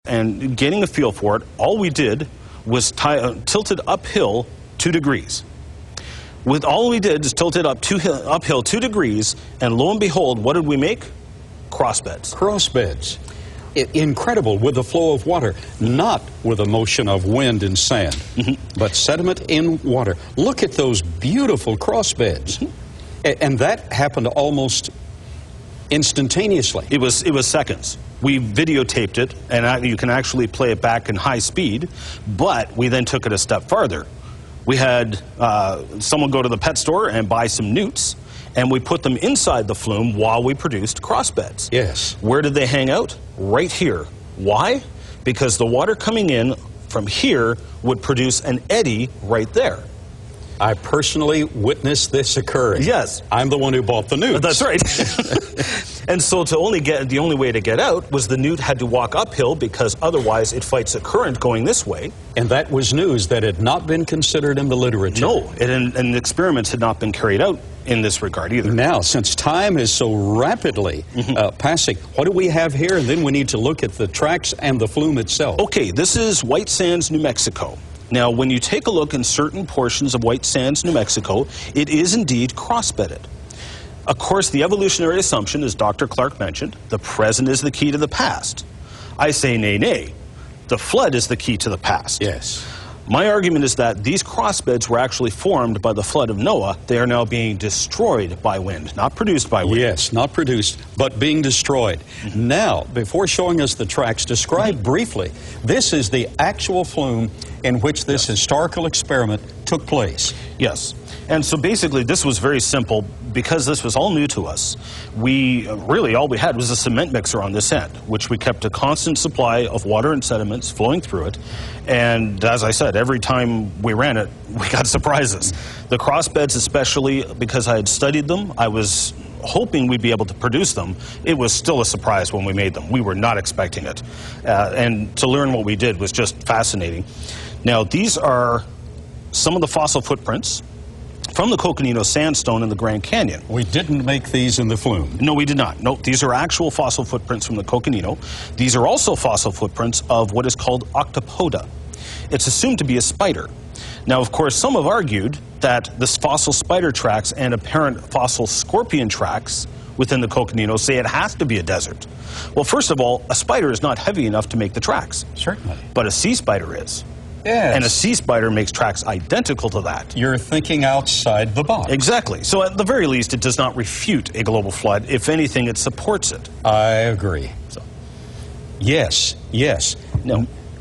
and getting a feel for it, all we did was tilt it uphill 2 degrees. All we did is tilt it uphill 2 degrees, and lo and behold, what did we make? Crossbeds. Crossbeds. Incredible, with the flow of water, not with the motion of wind and sand, but sediment in water. Look at those beautiful crossbeds. And that happened almost instantaneously. It was seconds. We videotaped it, and you can actually play it back in high speed, but we then took it a step farther. We had someone go to the pet store and buy some newts, and we put them inside the flume while we produced crossbeds. Yes. Where did they hang out? Right here. Why? Because the water coming in from here would produce an eddy right there. I personally witnessed this occurring. Yes. I'm the one who bought the newts. That's right. And so the only way to get out was the newt had to walk uphill, because otherwise it fights a current going this way. And that was news that had not been considered in the literature. No, and experiments had not been carried out in this regard either. Now, since time is so rapidly passing, what do we have here? And then we need to look at the tracks and the flume itself. Okay, this is White Sands, New Mexico. Now, when you take a look in certain portions of White Sands, New Mexico, it is indeed cross-bedded. Of course, the evolutionary assumption, as Dr. Clark mentioned, the present is the key to the past. I say nay, nay. The flood is the key to the past. Yes. My argument is that these crossbeds were actually formed by the flood of Noah. They are now being destroyed by wind, not produced by wind. Yes, not produced, but being destroyed. Now, before showing us the tracks, describe briefly, this is the actual flume in which this historical experiment took place. Yes. And so basically this was very simple. Because this was all new to us, really all we had was a cement mixer on this end, which we kept a constant supply of water and sediments flowing through it. And as I said, every time we ran it, we got surprises. The crossbeds especially, because I had studied them, I was hoping we'd be able to produce them. It was still a surprise when we made them. We were not expecting it. And to learn what we did was just fascinating. Now, these are some of the fossil footprints from the Coconino Sandstone in the Grand Canyon. We didn't make these in the flume. No, we did not. No, these are actual fossil footprints from the Coconino. These are also fossil footprints of what is called octopoda. It's assumed to be a spider. Now, of course, some have argued that this fossil spider tracks and apparent fossil scorpion tracks within the Coconino say it has to be a desert. Well, first of all, a spider is not heavy enough to make the tracks. Certainly. But a sea spider is. Yes. And a sea spider makes tracks identical to that. You're thinking outside the box. Exactly. So at the very least, it does not refute a global flood. If anything, it supports it. I agree. So. Yes, yes. Now,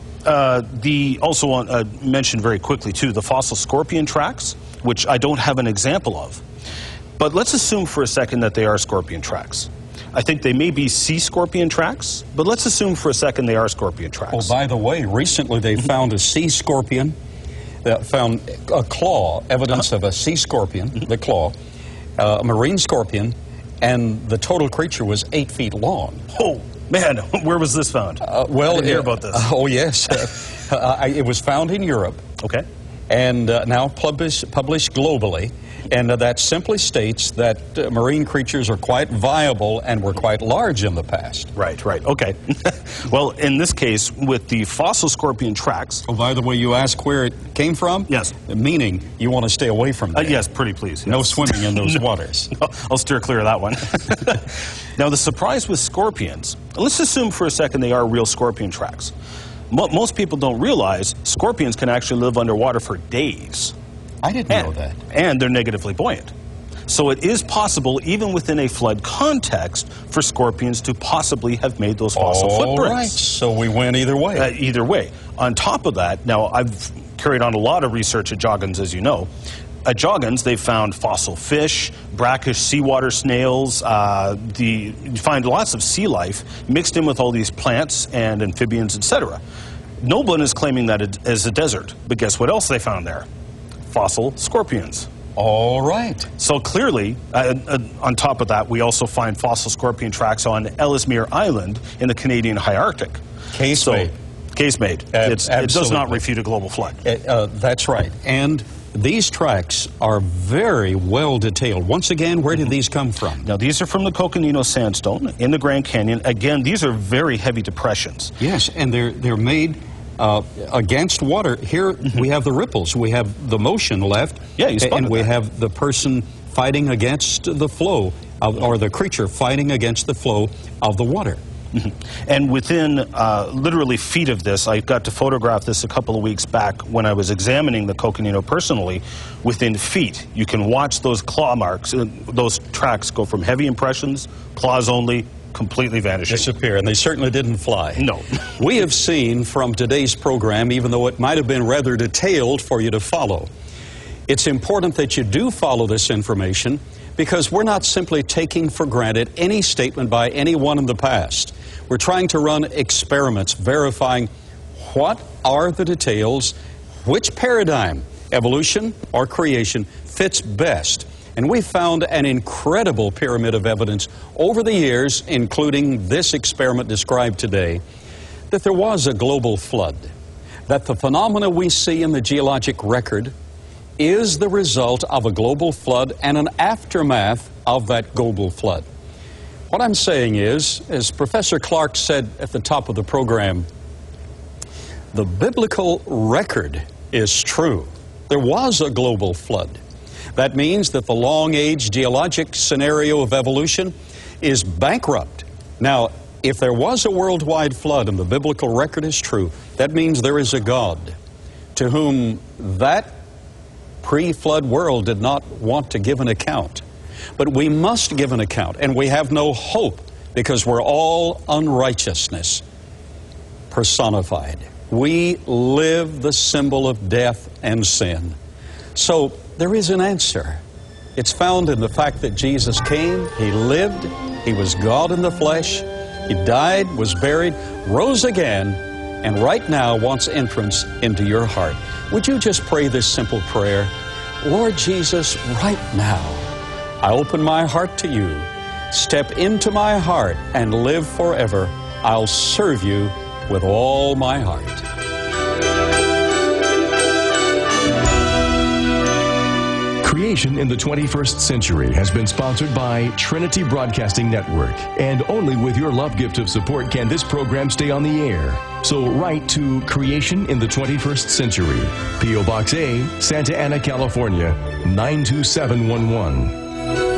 also mentioned very quickly, too, the fossil scorpion tracks, which I don't have an example of. But let's assume for a second that they are scorpion tracks. I think they may be sea scorpion tracks, but let's assume for a second they are scorpion tracks. Oh, by the way, recently they found a sea scorpion, found a claw, evidence of a sea scorpion, the claw, a marine scorpion, and the total creature was 8 feet long. Oh, man, where was this found? Well, I didn't hear about this. Oh, yes. It was found in Europe. Okay. And now published globally. And that simply states that marine creatures are quite viable and were quite large in the past. Right, right. Okay. Well, in this case, with the fossil scorpion tracks... Oh, by the way, you ask where it came from? Yes. Meaning you want to stay away from that. Yes, pretty please. Yes. No swimming in those waters. No, I'll steer clear of that one. Now, the surprise with scorpions, let's assume for a second they are real scorpion tracks. Most people don't realize scorpions can actually live underwater for days. I didn't know that. And they're negatively buoyant. So it is possible, even within a flood context, for scorpions to possibly have made those fossil footprints. All right, so we went either way. Either way. On top of that, now I've carried on a lot of research at Joggins, as you know. At Joggins, they've found fossil fish, brackish seawater snails. You find lots of sea life mixed in with all these plants and amphibians, etc. No one is claiming that it is a desert, but guess what else they found there? Fossil scorpions. All right. So clearly, on top of that, we also find fossil scorpion tracks on Ellesmere Island in the Canadian High Arctic. Case made. Case made. It does not refute a global flood. That's right. And these tracks are very well detailed. Once again, where did these come from? Now, these are from the Coconino Sandstone in the Grand Canyon. Again, these are very heavy depressions. Yes, and they're made against water. Here we have the ripples. We have the motion left. Yeah, you spotted and we that. have the person fighting against the flow, or the creature fighting against the flow of the water. And within literally feet of this, I got to photograph this a couple of weeks back when I was examining the Coconino personally. Within feet, you can watch those claw marks, those tracks go from heavy impressions, claws only, completely vanishing. Disappear, and they certainly didn't fly. No. We have seen from today's program, even though it might have been rather detailed for you to follow, it's important that you do follow this information, because we're not simply taking for granted any statement by anyone in the past. We're trying to run experiments verifying what are the details, which paradigm, evolution or creation, fits best. And we found an incredible pyramid of evidence over the years, including this experiment described today, that there was a global flood, that the phenomena we see in the geologic record is the result of a global flood and an aftermath of that global flood. What I'm saying is, as Professor Clark said at the top of the program, the biblical record is true. There was a global flood. That means that the long-age geologic scenario of evolution is bankrupt. Now, if there was a worldwide flood and the biblical record is true, that means there is a God to whom that pre-flood world did not want to give an account. But we must give an account, and we have no hope, because we're all unrighteousness personified. We live the symbol of death and sin. So there is an answer. It's found in the fact that Jesus came, He lived, He was God in the flesh, He died, was buried, rose again, and right now wants entrance into your heart. Would you just pray this simple prayer? Lord Jesus, right now, I open my heart to you. Step into my heart and live forever. I'll serve you with all my heart. Creation in the 21st Century has been sponsored by Trinity Broadcasting Network. And only with your love gift of support can this program stay on the air. So write to Creation in the 21st Century, P.O. Box A, Santa Ana, California, 92711.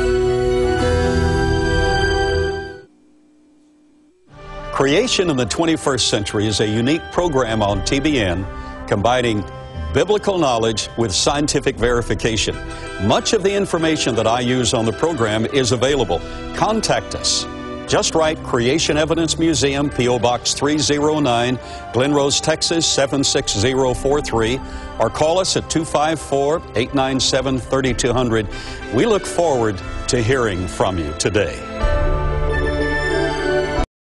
Creation in the 21st Century is a unique program on TBN combining biblical knowledge with scientific verification. Much of the information that I use on the program is available. Contact us. Just write Creation Evidence Museum, P.O. Box 309, Glen Rose, Texas 76043, or call us at 254-897-3200. We look forward to hearing from you today.